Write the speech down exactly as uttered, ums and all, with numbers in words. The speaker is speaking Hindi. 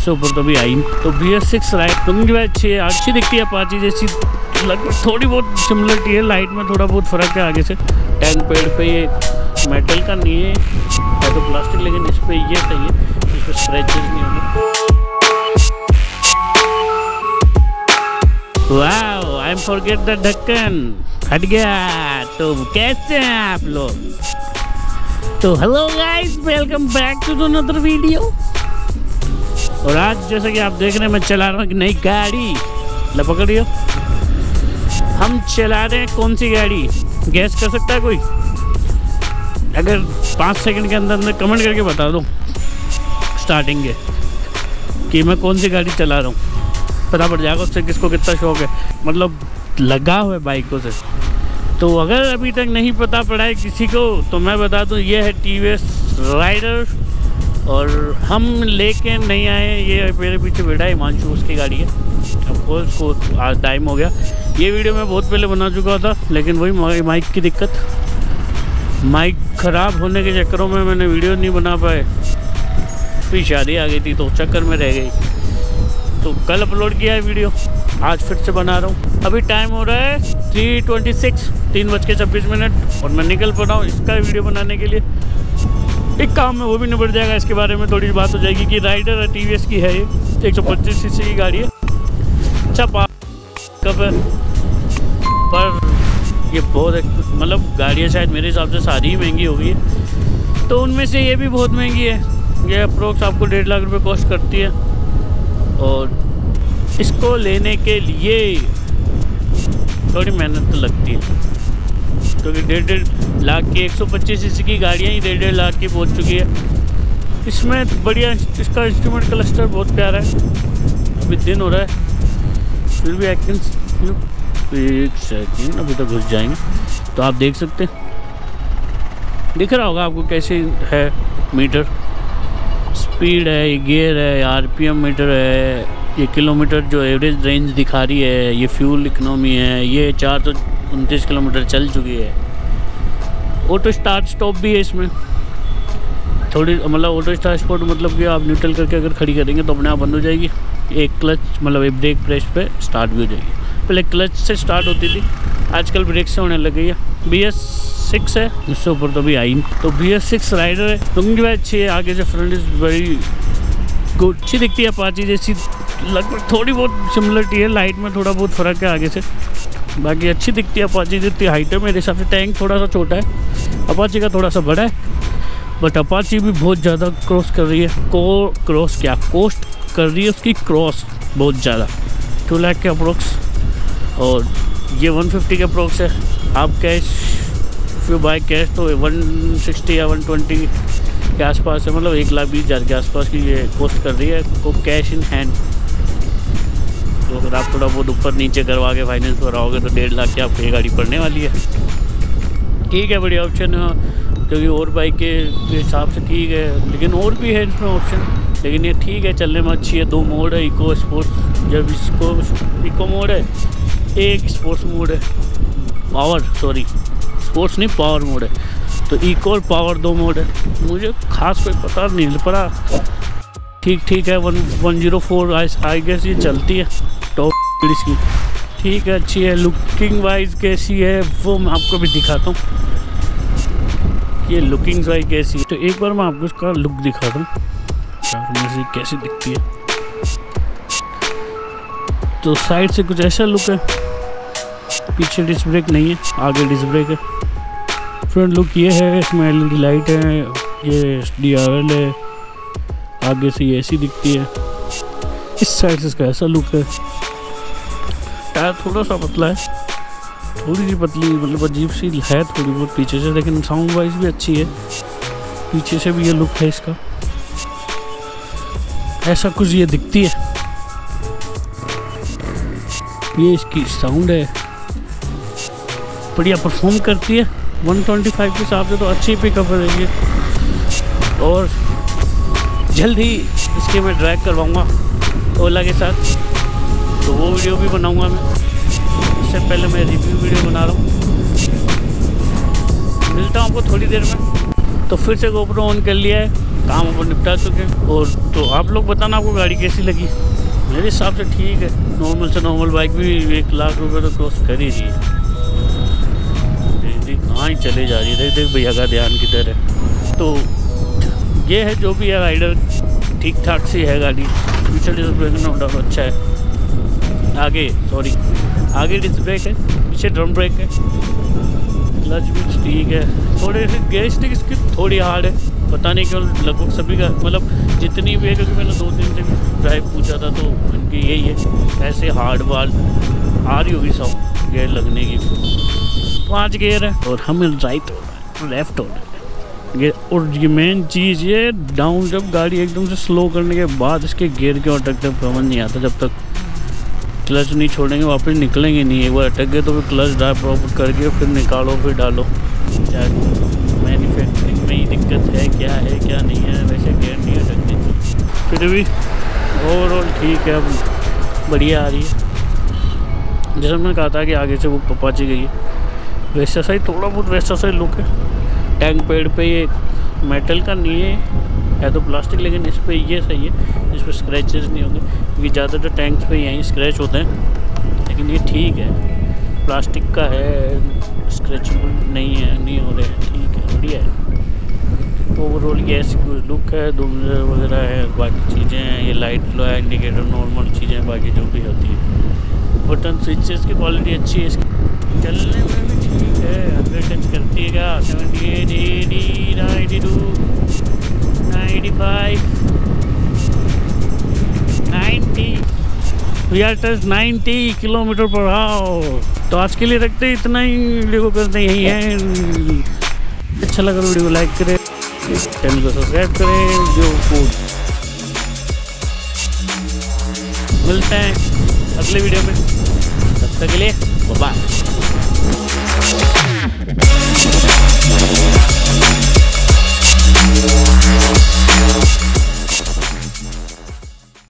इससे ऊपर तो भी आई। तो बी एस सिक्स राइड तो मुझे अच्छी है, अच्छी दिखती है अपाची जैसी, लगभग थोड़ी बहुत सिमिलरिटी है, लाइट में थोड़ा बहुत फ़र्क है आगे से। टैंक पेड़ पे ये मेटल का नहीं है, है तो प्लास्टिक, लेकिन इस पर ये सही है, इस पर स्क्रैचेस नहीं होंगे। Wow, I am forget the ढक्कन, हट गया। तो कैसे हैं आप लोग? तो hello guys, welcome back to another video. और आज जैसा कि आप देख रहे हैं, मैं चला रहा हूँ एक नई गाड़ी। ला पकड़ियो, हम चला रहे हैं कौन सी गाड़ी? गैस कर सकता है कोई? अगर पाँच सेकंड के अंदर अंदर कमेंट करके बता दो स्टार्टिंग के कि मैं कौन सी गाड़ी चला रहा हूँ, पता पड़ जाएगा उससे किसको कितना शौक है, मतलब लगा हुआ है बाइकों से। तो अगर अभी तक नहीं पता पड़ा है किसी को, तो मैं बता दूं, ये है टी वी एस राइडर। और हम लेके नहीं आए, ये मेरे पीछे बैठा है हिमांशु, उसकी गाड़ी है। अब उसको आज टाइम हो गया, ये वीडियो मैं बहुत पहले बना चुका था, लेकिन वही माइक की दिक्कत, माइक ख़राब होने के चक्करों में मैंने वीडियो नहीं बना पाए। फिर शादी आ गई थी तो चक्कर में रह गई, तो कल अपलोड किया है वीडियो, आज फिर से बना रहा हूँ। अभी टाइम हो रहा है थ्री ट्वेंटी सिक्स, तीन बज के छब्बीस मिनट, और मैं निकल पड़ा हूँ इसका वीडियो बनाने के लिए। एक काम में वो भी निपट जाएगा, इसके बारे में थोड़ी बात हो जाएगी कि राइडर टी वी एस की है, ये एक सौ पच्चीस सी सी की गाड़ी है। अच्छा कब है, पर ये बहुत, मतलब गाड़ियाँ शायद मेरे हिसाब से सारी ही महंगी हो गई है, तो उनमें से ये भी बहुत महंगी है। ये अप्रोक्स आपको डेढ़ लाख रुपये कॉस्ट करती है, और इसको लेने के लिए थोड़ी मेहनत तो लगती है, क्योंकि डेढ़ डेढ़ लाख की एक सौ पच्चीस सी सी की गाड़ियाँ ही डेढ़ डेढ़ लाख की पहुंच चुकी है। इसमें बढ़िया, इसका इंस्ट्रूमेंट क्लस्टर बहुत प्यारा है। अभी दिन हो रहा है, फिर भी एक सेकेंड, अभी तो घुस जाएंगे, तो आप देख सकते हैं, दिख रहा होगा आपको कैसे है मीटर, स्पीड है, गियर है, आर पी एम मीटर है, ये किलोमीटर जो एवरेज रेंज दिखा रही है, ये फ्यूल इकनॉमी है, ये चार सौ उनतीस किलोमीटर चल चुकी है। ऑटो स्टार्ट स्टॉप भी है इसमें थोड़ी, मतलब ऑटो स्टार्ट स्टॉप मतलब कि आप न्यूट्रल करके अगर खड़ी करेंगे तो अपने आप बंद हो जाएगी। एक क्लच, मतलब एक ब्रेक प्रेस पे स्टार्ट भी हो जाएगी, पहले क्लच से स्टार्ट होती थी, आजकल ब्रेक से होने लग गई है। बी एस सिक्स है, इससे ऊपर तो भी आई नहीं। तो बी एस सिक्स राइडर है, तो उनकी बात अच्छी है, आगे से फ्रंट इज वेरी गुड, अच्छी दिखती है अपाची जैसी, लगभग थोड़ी बहुत सिमिलरिटी है, लाइट में थोड़ा बहुत फ़र्क है आगे से, बाकी अच्छी दिखती है अपाची। जितनी हाइट है मेरे हिसाब से, टैंक थोड़ा सा छोटा है, अपाची का थोड़ा सा बड़ा है, बट अपाची भी बहुत ज़्यादा क्रॉस कर रही है, को क्रॉस क्या कोस्ट कर रही है उसकी, क्रॉस बहुत ज़्यादा, टू लाख के अप्रोक्स, और ये वन फिफ्टी के अप्रोक्स है। आप cash, if you buy cash तो वन सिक्सटी या वन ट्वेंटी के आसपास है, मतलब एक लाख बीस हज़ार के आसपास की ये कॉस्ट कर रही है को कैश इन हैंड। तो अगर आप थोड़ा बहुत ऊपर नीचे करवा के फाइनेंस कराओगे तो डेढ़ लाख की आपको ये गाड़ी पड़ने वाली है। ठीक है, बढ़िया ऑप्शन है, क्योंकि और बाइक के हिसाब से ठीक है, लेकिन और भी है इसमें ऑप्शन, लेकिन ये ठीक है, चलने में अच्छी है। दो मोड है, इको स्पोर्ट्स, जब इसको इको मोड है, एक स्पोर्ट्स मोड है, पावर, सॉरी स्पोर्ट्स नहीं पावर मोड है, तो इको और पावर दो मोड है। मुझे खास कोई पता नहीं पड़ा, ठीक ठीक है। One one zero four I guess ये चलती है टॉप इसकी, ठीक है, अच्छी है। लुकिंग वाइज कैसी है वो मैं आपको भी दिखाता हूँ, ये लुकिंग वाइज कैसी है, तो एक बार मैं आपको इसका लुक दिखाता हूँ से कैसी दिखती है। तो साइड से कुछ ऐसा लुक है, पीछे डिस्क ब्रेक नहीं है, आगे डिस्क ब्रेक है। फ्रंट लुक ये है, इसमें एल ई डी लाइट है, ये डी आर एल है, आगे से ये ऐसी दिखती है। इस साइड से इसका ऐसा लुक है, टायर थोड़ा सा पतला है, थोड़ी सी पतली, मतलब अजीब सी है थोड़ी बहुत पीछे से, लेकिन साउंड वाइज भी अच्छी है। पीछे से भी ये लुक है इसका, ऐसा कुछ ये दिखती है। ये इसकी साउंड है, बढ़िया परफॉर्म करती है। वन ट्वेंटी फाइव के हिसाब से तो अच्छी पिकअप है, और जल्द ही इसके मैं ड्रैग करवाऊँगा ओला के साथ, तो वो वीडियो भी बनाऊँगा मैं। इससे पहले मैं रिव्यू वीडियो बना रहा हूँ, मिलता हूँ आपको थोड़ी देर में। तो फिर से गोप्रो ऑन कर लिया है, काम अपन निपटा चुके हैं। और तो आप लोग बताना आपको गाड़ी कैसी लगी। मेरे हिसाब से ठीक है, नॉर्मल से नॉर्मल बाइक भी एक लाख रुपए तो क्रॉस कर ही रही है। कहाँ ही चले जा रही है, देख देख भैया का ध्यान किधर है। तो ये है जो भी है, राइडर ठीक ठाक सी है गाड़ी। पीछे डिस्क ब्रेक नो डाउट अच्छा है, आगे सॉरी आगे डिस्क ब्रेक है, पीछे ड्रम ब्रेक है, क्लच भी ठीक है। थोड़े से गेयर स्टिक इसकी थोड़ी हार्ड है, पता नहीं क्यों, लगभग सभी का मतलब जितनी भी है, क्योंकि मैंने दो तीन से ड्राइव पूछा था तो इनकी यही है, ऐसे हार्ड वाल आ रही होगी साउंड गेयर लगने की। पांच गेयर है और हमें राइट हो रहा है, लेफ्ट हो रहा है ये। और ये मेन चीज़ ये डाउन, जब गाड़ी एकदम से स्लो करने के बाद इसके गियर क्यों अटकते समझ नहीं आता। जब तक क्लच नहीं छोड़ेंगे वापस निकलेंगे नहीं, एक बार अटक गए तो फिर क्लच ड्राइव प्रॉपर करके फिर निकालो फिर डालो। क्या मैन्युफैक्चरिंग में ही दिक्कत है, क्या है क्या नहीं है, वैसे गियर नहीं अटकनी चाहिए। फिर भी ओवरऑल ठीक है, अब बढ़िया आ रही है। जैसे मैंने कहा था कि आगे से वो अपाची गई है, वैसा सही थोड़ा बहुत वैसा सही लुक है। टैंक पैड पे ये मेटल का नहीं है, है तो प्लास्टिक, लेकिन इस पर ये सही है, इस पर स्क्रैचेस नहीं होंगे, क्योंकि ज़्यादातर टैंक्स पे यहीं स्क्रैच होते हैं। लेकिन ये ठीक है, प्लास्टिक का है, स्क्रैचेबल नहीं है, नहीं हो रहे हैं, ठीक है, बढ़िया है। ओवरऑल ये ऐसी कुछ लुक है, दो मिरर वगैरह है, बाकी चीज़ें हैं, ये लाइट लो है, इंडिकेटर नॉर्मल चीज़ें, बाकी जो भी होती है। बटन स्विचेस की क्वालिटी अच्छी है, इसकी चलने में भी ठीक है। हंड्रेड टच करती है क्या, seventy eight, eighty, ninety two, ninety five, ninety, we are touch ninety kilometre per hour. तो आज के लिए रखते इतना ही, वीडियो को करते यही है। अच्छा लगा वीडियो को लाइक करें, चैनल को सब्सक्राइब करें। जो को मिलते हैं अगले वीडियो में, तब तक के लिए बाय।